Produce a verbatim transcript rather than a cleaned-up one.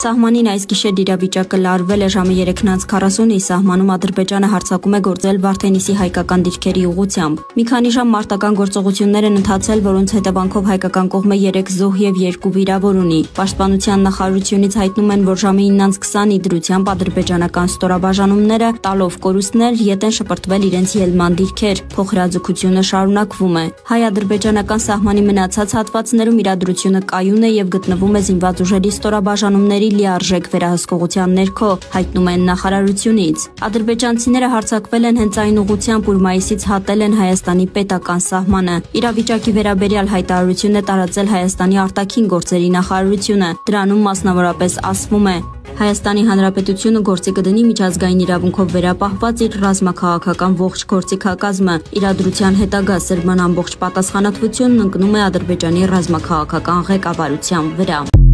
Սահմանին այս գիշեր իրավիճակը լարվել է ժամը երեքն անց քառասունի սահմանում Ադրբեջանը հարձակում է գործել Վարդենիսի հայկական դիրքերի ուղղությամբ։ Մի քանի ժամ մարտական գործողություններ են ընթացել, որոնց հետևանքով հայկական կողմը երեք զոհ եւ երկու վիրավոր ունի։ Պաշտպանության նախարարությունից հայտնում են, որ ժամը իննից քսանի դրությամբ ադրբեջանական ստորաբաժանումները տալով կորուստներ ետ են շպրտվել իրենց ելման դիրքեր։ Փոխհրաձգությունը շարունակվում է։ Հայ-ադրբեջանական սահմանի մնացած հատվածներում իրադրությունը կայուն է եւ գտնվում է զինված ուժերի ստորաբաժանումների լիարժեք վերահսկողության ներքո, հայտնում են նախարարությունից։ Ադրբեջանցիները հարձակվել են հենց այն ուղղությամբ, ուր մայիսից հատել են Հայաստանի պետական սահմանը։ Իրավիճակի վերաբերյալ հայտարարություն է տարածել Հայաստանի արտաքին գործերի նախարարությունը։ Դրանում մասնավորապես ասվում է. Հայաստանի Հանրապետությունը գործի կդնի միջազգային իրավունքով վերապահված իր ռազմաքաղաքական ողջ գործիքակազմը։ Իրադրության հետագա սրման ամբողջ պատասխանատվությունն ընկնում է Ադրբեջանի ռազմաքաղաքական ղեկավարության վրա։